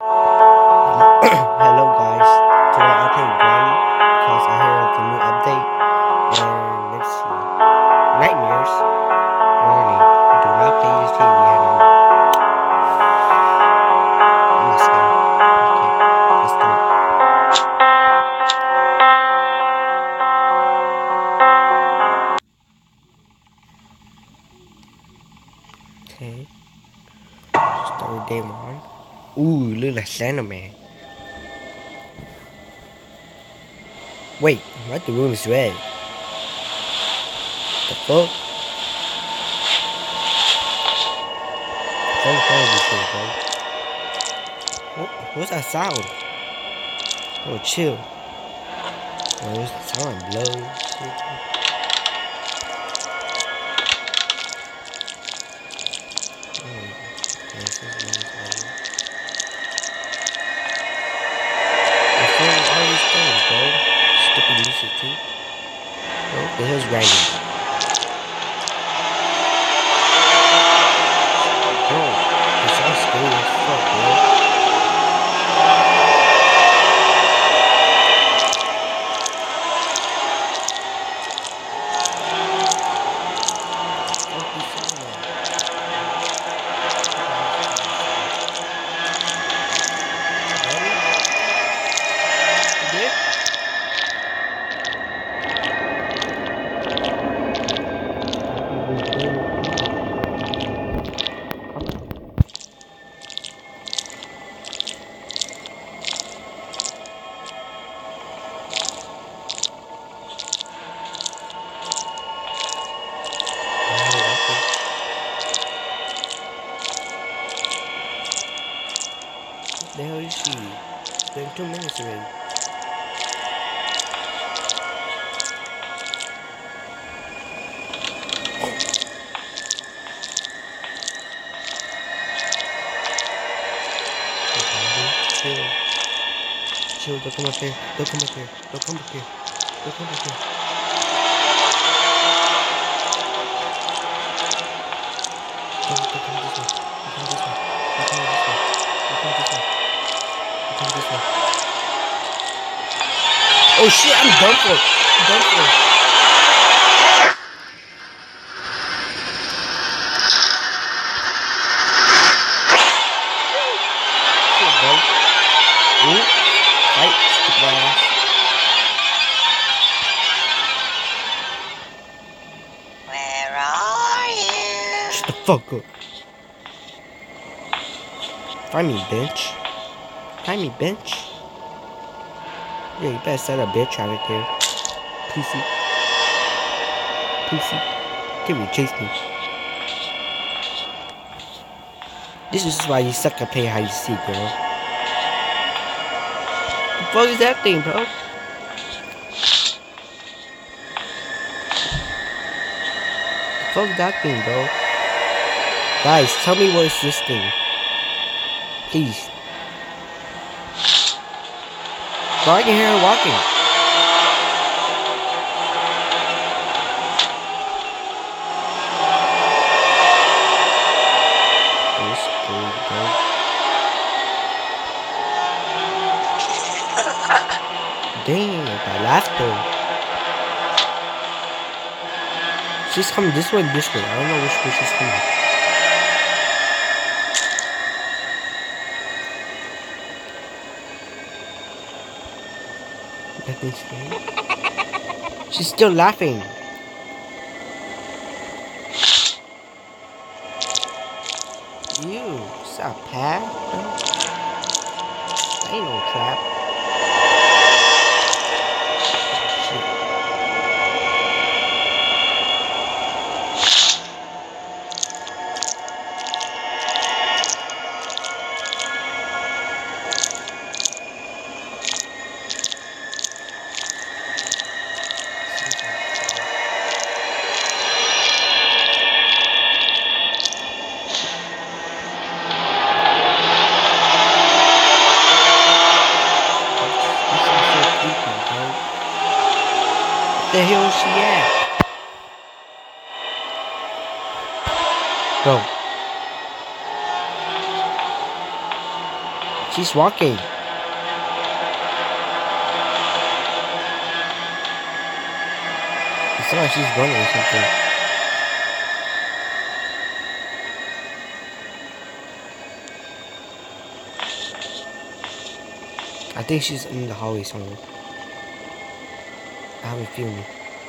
Hello guys, today I play Granny because I heard of the new update and let's see. Nightmares. Warning. Do not play this game, we have I'm not scared. Okay, let's start. Okay. Start with day one. Ooh, look like Santa Man. Wait, why the room is red? The fuck? Don't follow this thing, bro. What's that sound? Oh, chill. Oh, it's sound low. Shit. All these things, bro. Stupid music too. Oh, the hell's grinding? Bro, it's all scary as fuck, bro. The hell is she? It's been 2 minutes already. Chill. Chill, don't come up here. Don't come up here. Don't come up here. Don't come up here. Don't come this way. Don't come this way. Don't come this way. Don't come this way. Don't come this way. Oh shit, I'm done for. I'm done for. Shit, bro. Ooh. Fight. Stick my ass. Where are you? Shut the fuck up. Find me, bitch. Find me, bitch. Yeah, you better set a bitch out right there. Pussy. Pussy. They will chase me. This is why you suck at playing hide and seek, girl. The fuck is that thing, bro? The fuck is that thing, bro? Guys, tell me what is this thing. Please. Bro, I can hear her walking. This good, bro. Damn, that laughter. She's coming this way, this way. I don't know which way she's coming. Nothing scary. She's still laughing. Ew, is that a pad? That ain't no trap. Shit. The hell is she at? Bro. She's walking. It's not like she's running or something. I think she's in the hallway somewhere. I have a feeling.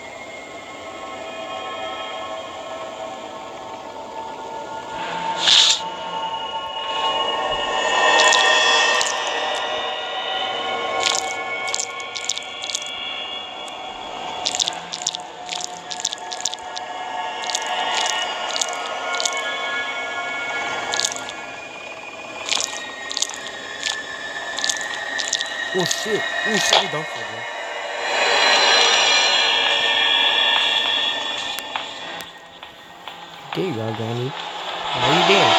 Oh shit! Oh shit! I'm done for, bro. There you are, Granny. How you doing?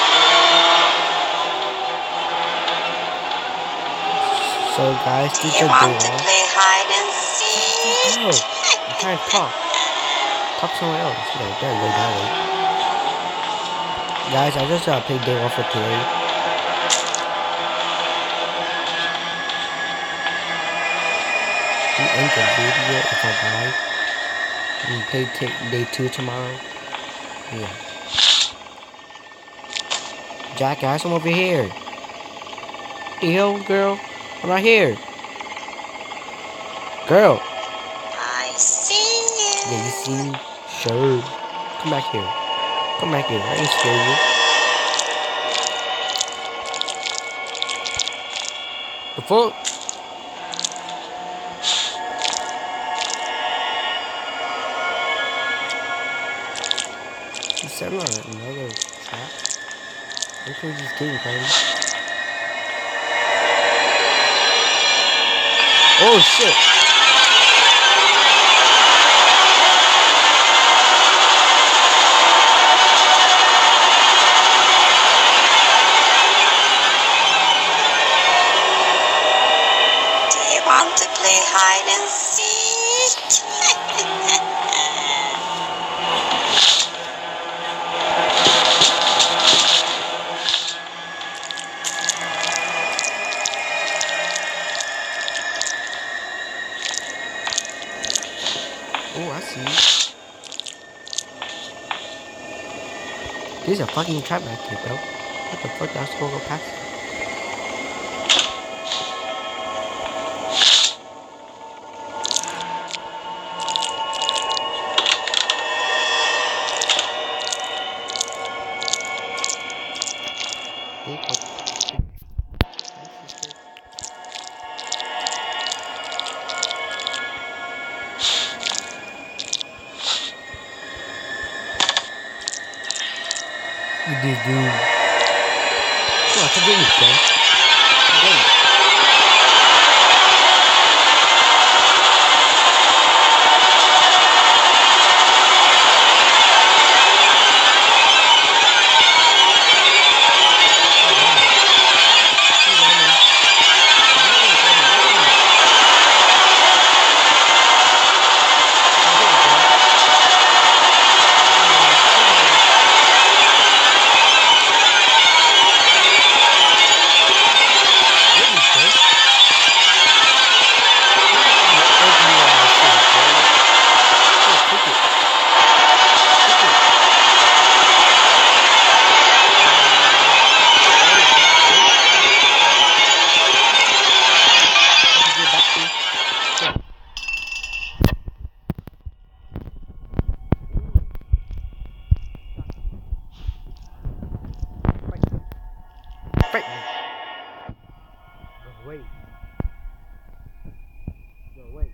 So guys, this is You the want to door. play hide and seek? No, I'm trying to talk. Talk somewhere else. Yeah, there you go, that way. Guys, I just played day one for today. We end the video if I die. We play day 2 tomorrow. Yeah. Jackass, I'm over here. The hell, girl? I'm right here. Girl. I see you. Yeah, you see me? Sure. Come back here. Come back here. I ain't scared of you. The fuck? You said another trap? Look where he's getting, buddy. Oh shit! Do you want to play hide and seek? Oh, I see. There's a fucking trap back here, bro. What the fuck? I was gonna go past it. With this dude. Oh, I can get it, bro. I can get it. Wait. No, wait.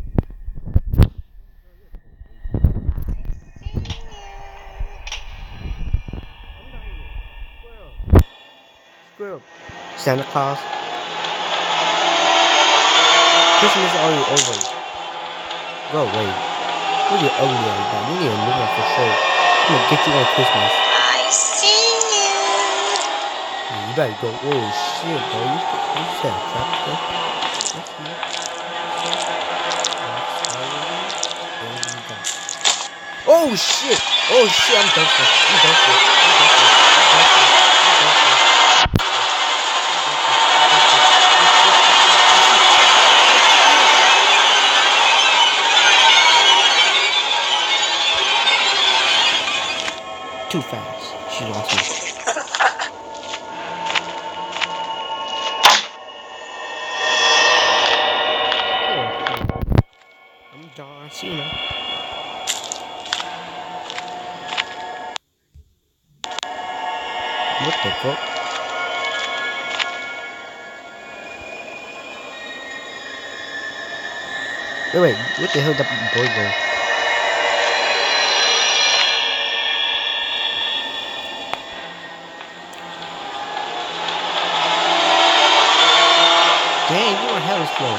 Squirrel. Santa Claus. Christmas is already over. Go away. You get ugly like that. You need a new one for sure. I'm gonna get you on Christmas. I see you. Yeah, you better go. Oh shit, bro. You said trap, bro. Oh shit! Oh shit! I'm done for. I'm done for. I'm done for. I'm done for. I'm done for. I'm done for. too fast. She lost me. I'm John Cena. What the fuck? Wait, what the hell did that boy go? Dang, you are hella slow.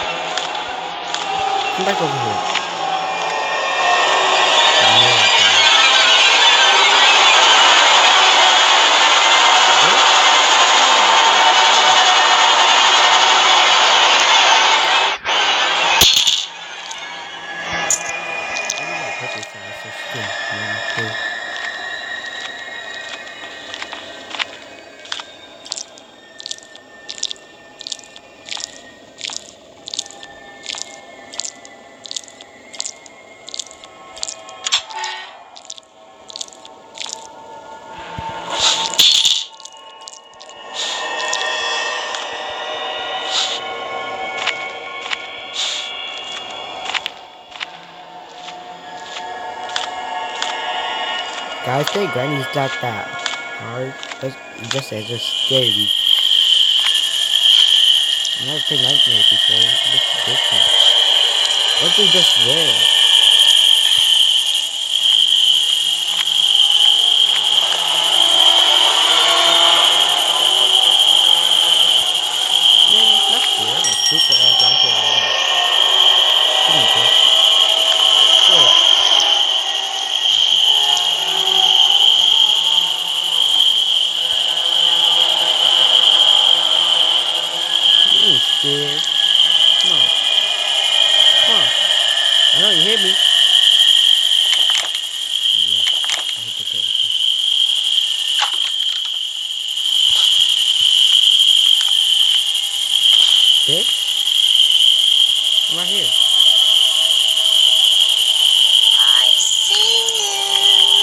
Come back over here. Guys, say Granny's not that hard. It just says it's scary. I never played Nightmare before. It looks different. What they just read? Man, that's scary. I'm a super ass out here right now. Come on, bro. Go. Scared. Come on. Come on. I know you hit me. Yeah, I hit the button. Bitch? I'm right here. I see you.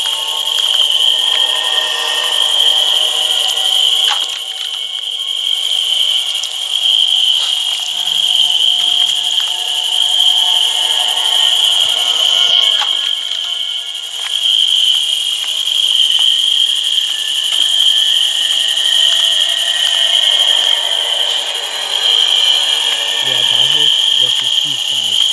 Yeah, I got here. Rest in peace, guys.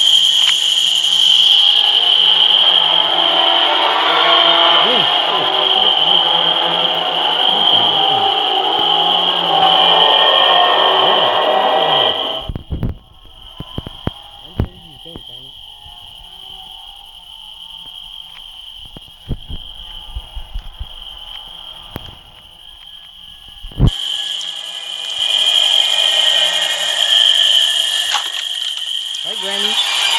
Hi, Granny.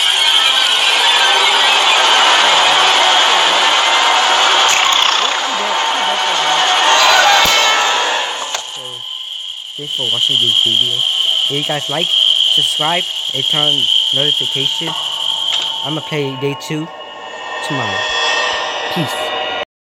So, thanks for watching this video. If you guys like, subscribe, and turn notification. I'm gonna play day 2 tomorrow. Peace.